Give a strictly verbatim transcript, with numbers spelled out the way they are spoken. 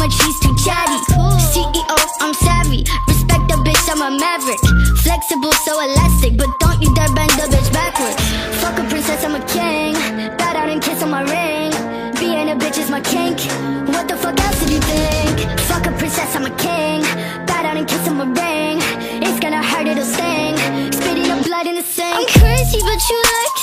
much, she's too chatty. C E O, I'm savvy. Respect the bitch, I'm a maverick. Flexible, so elastic, but don't you dare bend the bitch backwards. Fuck a princess, I'm a king. Bow down and kiss on my ring. Being a bitch is my kink. What the fuck else did you think? Fuck a princess, I'm a king. Bow down and kiss on my ring. It's gonna hurt, it'll sting. Spitting up blood in the sink. I'm crazy, but you like